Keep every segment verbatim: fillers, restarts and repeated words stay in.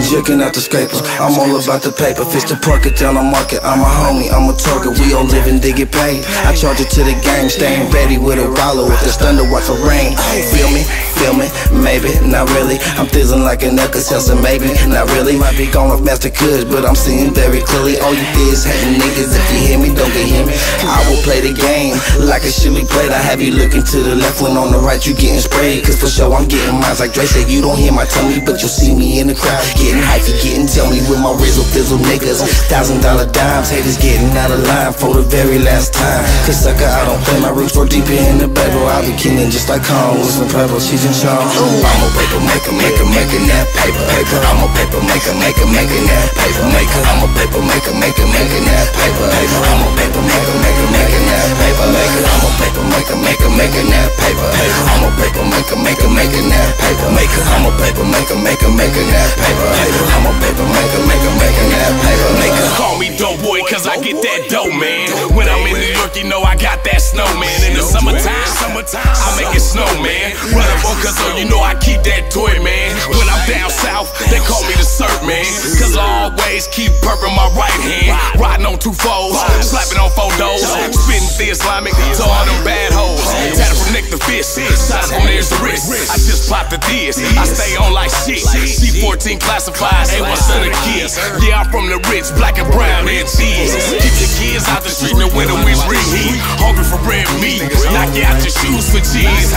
jerking out the scrapers. I'm all about the paper. Fix the pocket down the market. I'm a homie, I'm a target. We all living to get paid. I charge it to the game, staying ready with a wallow. If there's thunder, watch for rain. Feel me? Feel me? Maybe, not really. I'm fizzling like an Alka-Seltzer, maybe, not really. Might be gone off Master Kush, but I'm seeing very clearly. All you did is hating niggas. If you hear me, don't get hear me. I will play the game like it should be played. I have you looking to the left when on the right you getting sprayed. Cause for sure I'm getting mines like Dre said. You don't hear my tummy, but you'll see me in the crowd getting hypey, getting tell me with my Rizzle fizzle niggas. Thousand dollar dimes, haters getting out of line for the very last time. Cause sucker, I don't play my roots for deeper in the Bible. I'll be killing just like Kong with some pebbles, she's in charge. I'm a paper maker, maker, making that paper, paper. I'm a paper maker, maker, making that paper, maker. I'm a paper maker, maker, making that paper, paper. I'm a paper maker, maker, making that paper, maker. I'm a paper maker, maker, making that paper, paper. I'm a paper maker, maker, making that paper, maker. I'm a paper maker, maker, making that paper, paper. I'm a paper maker, maker, making that paper, maker. Call me dope boy, cause I get that dope, man. When I'm in New York, you know I got that snowman. In the summertime, summertime, I make it snow, man. Run up on cause you know I keep that toy, man. When I'm down south, they call me the surf, man. Cause I always keep burping my right hand. Riding on two foes, slapping on four doors. Spitting the Islamic to all them bad hoes. Tatted from neck to fist, side from there's the wrist. I just popped the diss, I stay on like shit. C fourteen classified, A one son of kids. Yeah, I'm from the rich, black and brown head thieves. Keep your kids out the street in the winter, we bring heat. Hungry for bread and meat, knock you out your shoes for cheese.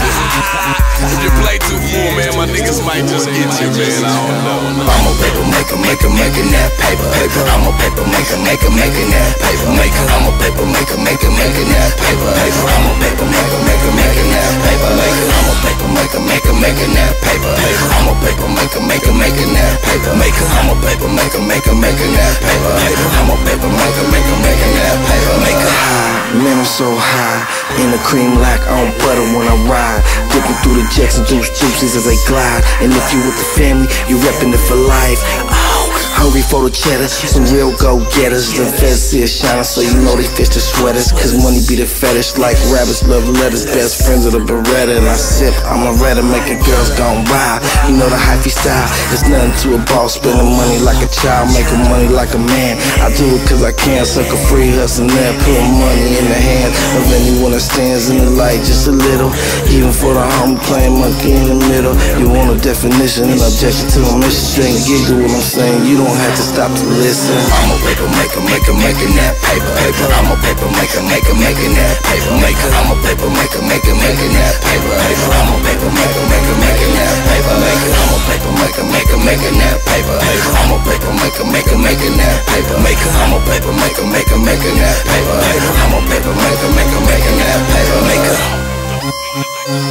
If you play too full, man, my niggas might just get you, man, I don't know. I'm a paper maker, maker, making that paper, paper. I'm a paper maker, maker, making that paper, maker. I'm a paper maker, maker, making that paper, paper. I'm a paper maker, maker, making that paper, maker. I'm a paper maker, maker, making that paper, paper. I'm a paper maker, maker, making that paper, maker. I'm a paper maker, maker, making that paper, paper. I'm a paper maker, maker, making that paper, maker. Man, I'm so high, in the cream like on butter when I ride. Dipping through the jacks and juice juices as they glide. And if you with the family, you reppin' it for life. Oh, hungry for the cheddar, some real go-getters. The feds see it shining, so you know they fish the sweaters. Cause money be the fetish, like rabbits love letters. Best friends of the Beretta, and I sip, I'm a redder, making girls gon' buy. You know the hyphy style, it's nothing to a boss. Spending money like a child, making money like a man. I do it cause I can, sucker free, hustling there. Putting money in the hands of anyone that stands in the light just a little. Even for the homie playing monkey in the middle. You want a definition and objection to a mission. Straight giggle what I'm saying, you don't have to stop to listen. I'm a paper maker, maker, making that paper, paper. I'm a paper maker, maker, making that paper, maker. I'm a paper maker, maker, making that paper, paper. I'm a paper maker, maker, making that paper, maker. I'm a paper maker, maker, making that paper, paper. I'm a paper maker, maker, making that paper, maker. I'm a paper maker, maker, making that paper, paper. I'm a paper maker, maker, making that paper, maker.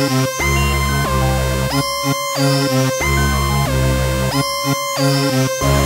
We'll be right back.